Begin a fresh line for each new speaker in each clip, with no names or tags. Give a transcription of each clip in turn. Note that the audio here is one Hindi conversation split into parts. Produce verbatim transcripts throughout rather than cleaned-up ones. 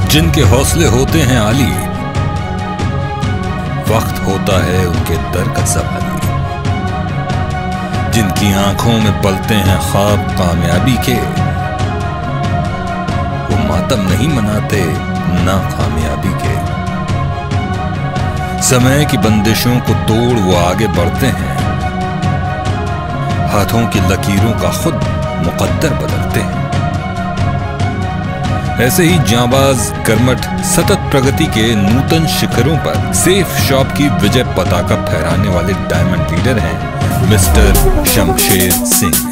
जिनके हौसले होते हैं आली, वक्त होता है उनके दर का सवाली। जिनकी आंखों में पलते हैं ख्वाब कामयाबी के, वो मातम नहीं मनाते ना कामयाबी के। समय की बंदिशों को तोड़ वो आगे बढ़ते हैं, हाथों की लकीरों का खुद मुकद्दर बदलते हैं। ऐसे ही जांबाज कर्मठ सतत प्रगति के नूतन शिखरों पर सेफ शॉप की विजय पताका फहराने वाले डायमंड लीडर हैं मिस्टर शमशेर सिंह।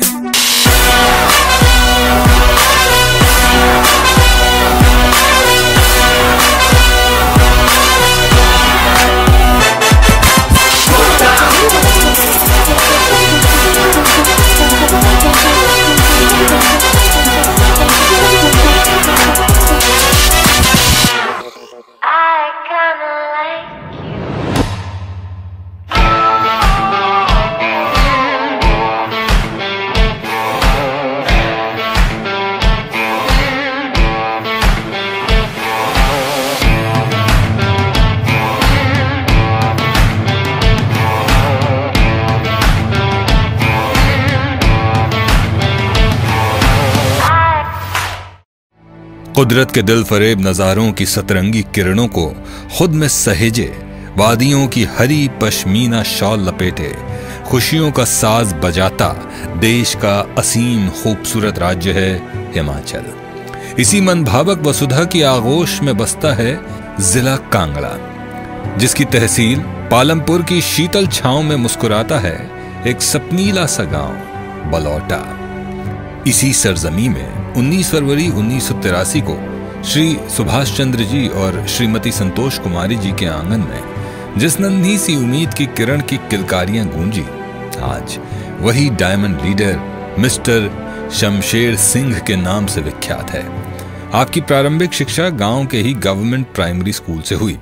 कुदरत के दिल फरेब नजारों की सतरंगी किरणों को खुद में सहेजे, वादियों की हरी पश्मीना शॉल लपेटे, खुशियों का साज बजाता देश का असीम खूबसूरत राज्य है हिमाचल। इसी मनभावक वसुधा की आगोश में बसता है जिला कांगड़ा, जिसकी तहसील पालमपुर की शीतल छांव में मुस्कुराता है एक सपनीला सा गांव बलौटा। इसी सरजमी में उन्नीस फरवरी उन्नीस सौ तिरासी को श्री सुभाष चंद्र जी और श्रीमती संतोष कुमारी जी के आंगन में जिस नन्ही सी उम्मीद की किरण की किलकारियां गूंजी, आज वही diamond leader mister Shamsher Singh के नाम से विख्यात है। आपकी प्रारंभिक शिक्षा गांव के ही गवर्नमेंट प्राइमरी स्कूल से हुई।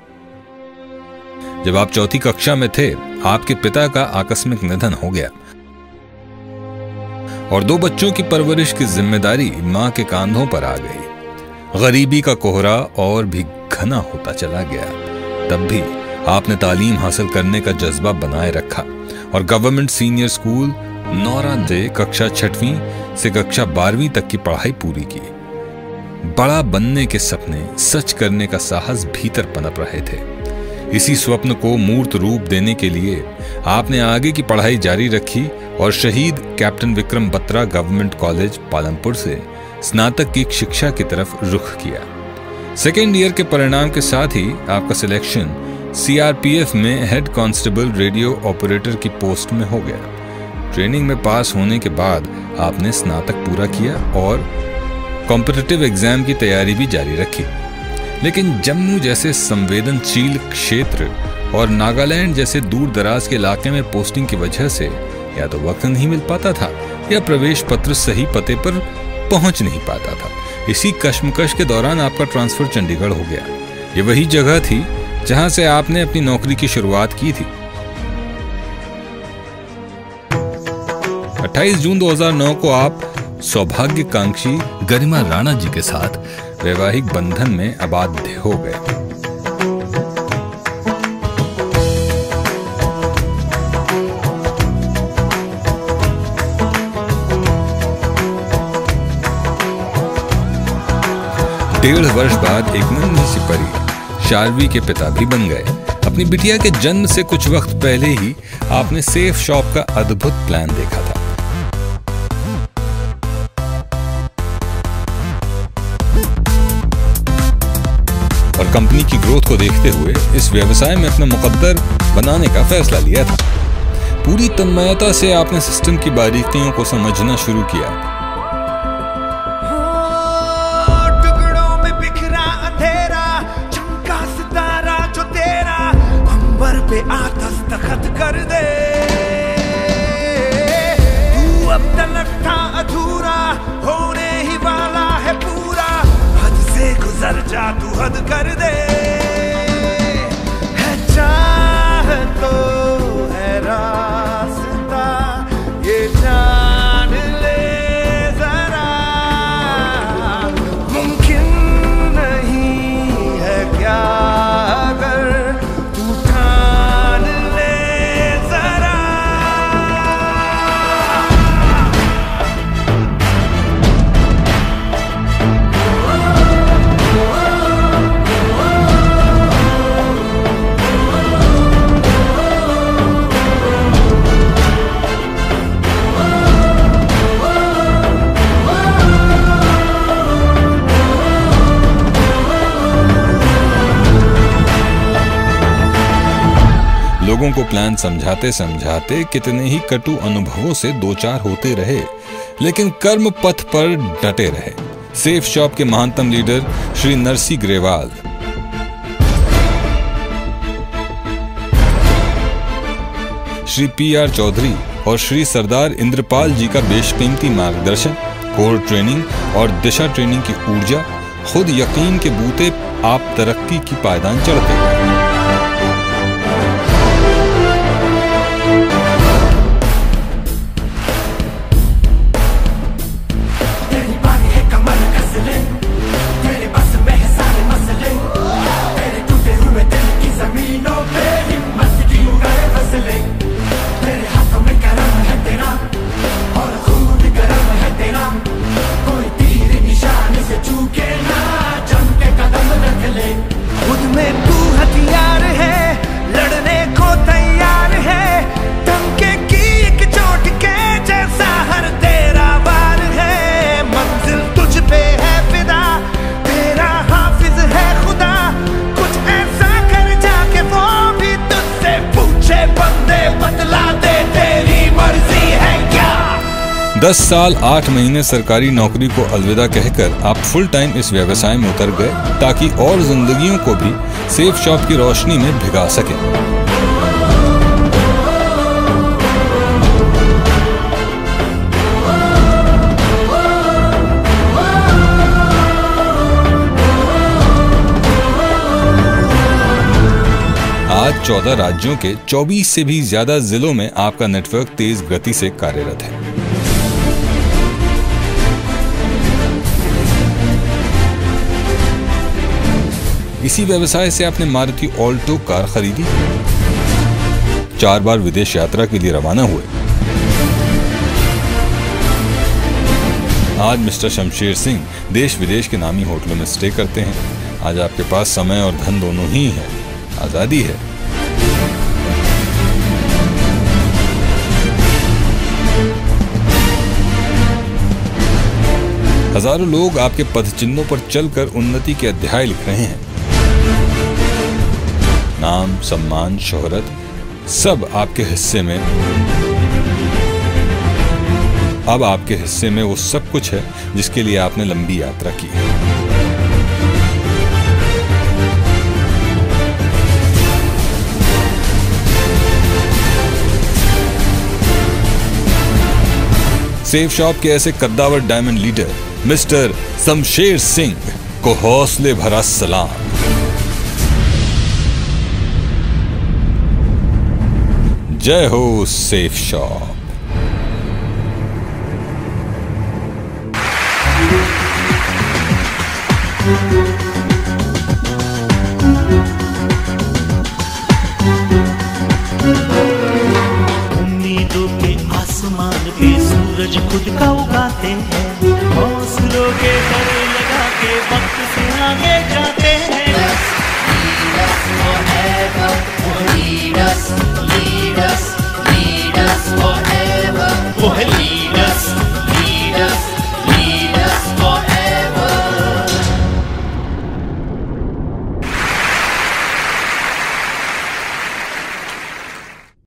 जब आप चौथी कक्षा में थे, आपके पिता का आकस्मिक निधन हो गया और दो बच्चों की परवरिश की जिम्मेदारी मां के कांधों पर आ गई। गरीबी का कोहरा और भी घना होता चला गया। तब भी आपने तालीम हासिल करने का जज्बा बनाए रखा और गवर्नमेंट सीनियर स्कूल नौरा से कक्षा छठवीं से कक्षा बारहवीं तक की पढ़ाई पूरी की। बड़ा बनने के सपने सच करने का साहस भीतर पनप रहे थे। इसी स्वप्न को मूर्त रूप देने के लिए आपने आगे की पढ़ाई जारी रखी और शहीद captain Vikram Batra government college Palampur से स्नातक की शिक्षा की तरफ रुख किया। सेकेंड ईयर के परिणाम के साथ ही आपका सिलेक्शन सीआरपीएफ में हेड कांस्टेबल रेडियो ऑपरेटर की पोस्ट में हो गया। ट्रेनिंग में पास होने के बाद आपने स्नातक पूरा किया और कॉम्पिटिटिव एग्जाम की तैयारी भी जारी रखी। लेकिन जम्मू जैसे संवेदनशील क्षेत्र और नागालैंड जैसे दूर दराज के इलाके में पोस्टिंग की वजह से या तो वक्त नहीं मिल पाता था या प्रवेश पत्र सही पते पर पहुंच नहीं पाता था। इसी कश्मकश के दौरान आपका ट्रांसफर चंडीगढ़ हो गया। ये वही जगह थी जहां से आपने अपनी नौकरी की शुरुआत की थी। अट्ठाईस जून दो हज़ार नौ को आप सौभाग्यकांक्षी गरिमा राणा जी के साथ वैवाहिक बंधन में आबद्ध हो गए। डेढ़ वर्ष बाद एक नन्ही सी परी शार्वी के पिता भी बन गए। अपनी बिटिया के जन्म से कुछ वक्त पहले ही आपने सेफ शॉप का अद्भुत प्लान देखा था। और कंपनी की ग्रोथ को देखते हुए इस व्यवसाय में अपना मुकद्दर बनाने का फैसला लिया था। पूरी तन्मयता से आपने सिस्टम की बारीकियों को समझना शुरू किया।
टुकड़ों में बिखरा अंधेरा, चमका सितारा जो तेरा, अंबर पे दस्तखत कर दे। तू अब तलक था अधूरा, होने ही वाला है पूरा, हद से गुजर जा तू हद कर दे। है चाह तो है रास्ता, ये जान ले जरा, मुमकिन नहीं
लोगों को प्लान समझाते समझाते कितने ही कटु अनुभवों से दो चार होते रहे, लेकिन कर्म पथ पर डटे रहे। सेफ शॉप के महानतम leader Shri Narsi Grewal, Shri P R Chaudhary और श्री सरदार इंद्रपाल जी का बेशकीमती मार्गदर्शन, कोर ट्रेनिंग और दिशा ट्रेनिंग की ऊर्जा, खुद यकीन के बूते आप तरक्की की पायदान चढ़ते गए। दस साल आठ महीने सरकारी नौकरी को अलविदा कहकर आप फुल टाइम इस व्यवसाय में उतर गए, ताकि और जिंदगियों को भी सेफ शॉप की रोशनी में भिगा सके। आज चौदह राज्यों के चौबीस से भी ज्यादा जिलों में आपका नेटवर्क तेज गति से कार्यरत है। इसी व्यवसाय से आपने मारुति ऑल्टो कार खरीदी, चार बार विदेश यात्रा के लिए रवाना हुए। आज मिस्टर शमशेर सिंह देश विदेश के नामी होटलों में स्टे करते हैं। आज आपके पास समय और धन दोनों ही है, आजादी है। हजारों लोग आपके पद चिन्हों पर चलकर उन्नति के अध्याय लिख रहे हैं। नाम, सम्मान, शोहरत सब आपके हिस्से में। अब आपके हिस्से में वो सब कुछ है जिसके लिए आपने लंबी यात्रा की है। सेफ शॉप के ऐसे कद्दावर diamond leader mister Shamsher Singh को हौसले भरा सलाम। जय हो सेफ शॉप।
उम्मीदों के आसमान पे सूरज खुद का उगाते हैं, हौसलों के डर लगा के वक्त से आगे जाते